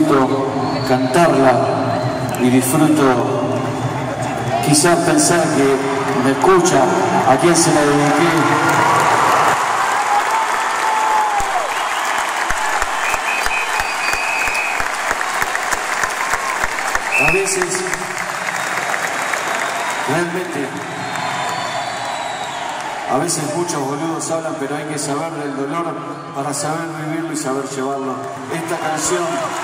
disfruto cantarla y disfruto quizás pensar que me escucha, a quien se la dediqué. A veces, realmente, a veces muchos boludos hablan, pero hay que saber del dolor para saber vivirlo y saber llevarlo. Esta canción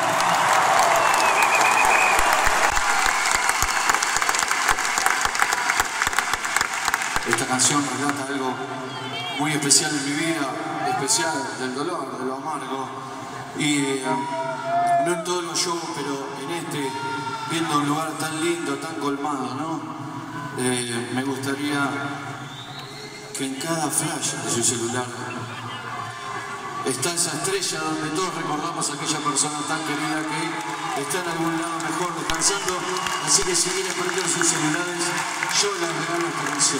relata algo muy especial en mi vida, especial del dolor, de lo amargo. Y no en todos los shows, pero en este, viendo un lugar tan lindo, tan colmado, ¿no? Me gustaría que en cada flash de su celular está esa estrella donde todos recordamos a aquella persona tan querida que está en algún lado mejor descansando. Así que si quieren prender sus celulares, yo les regalo esta canción.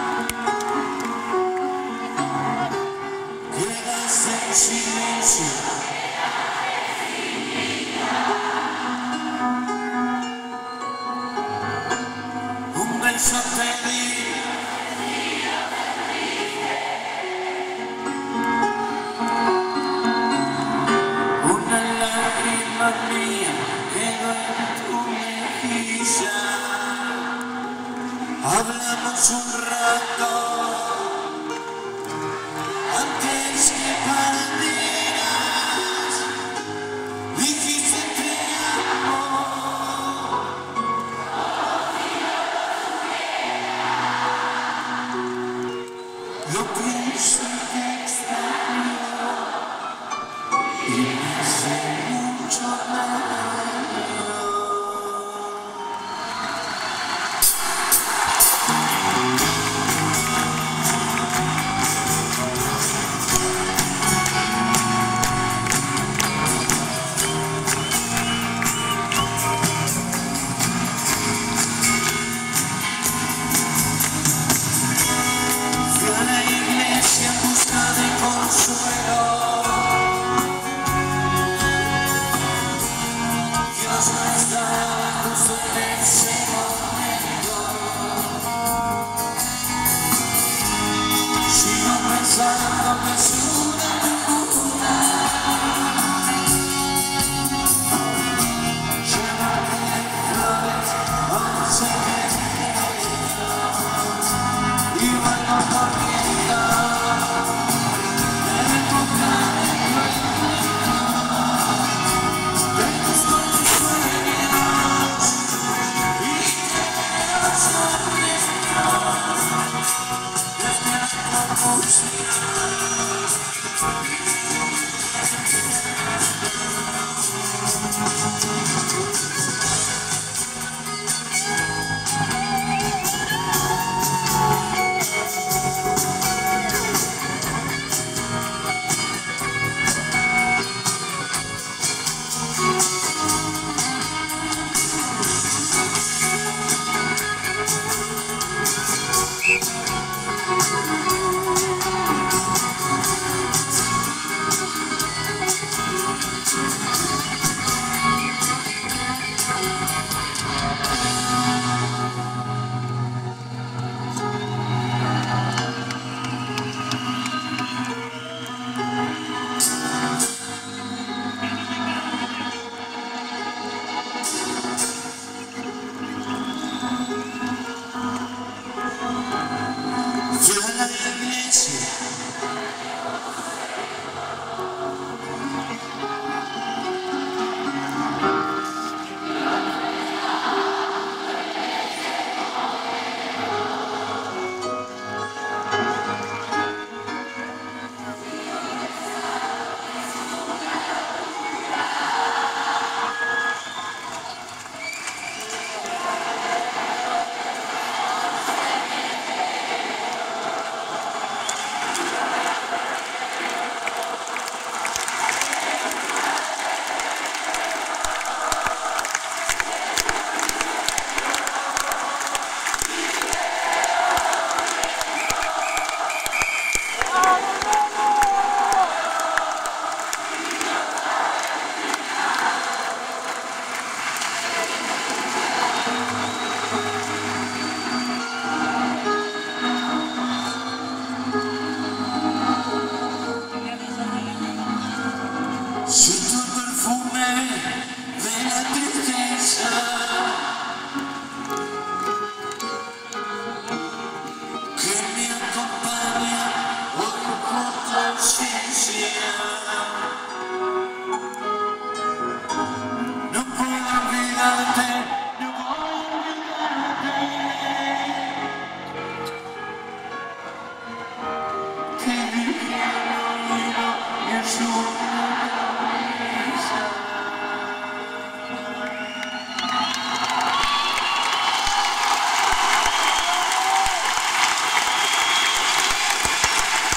Quedas en silencio.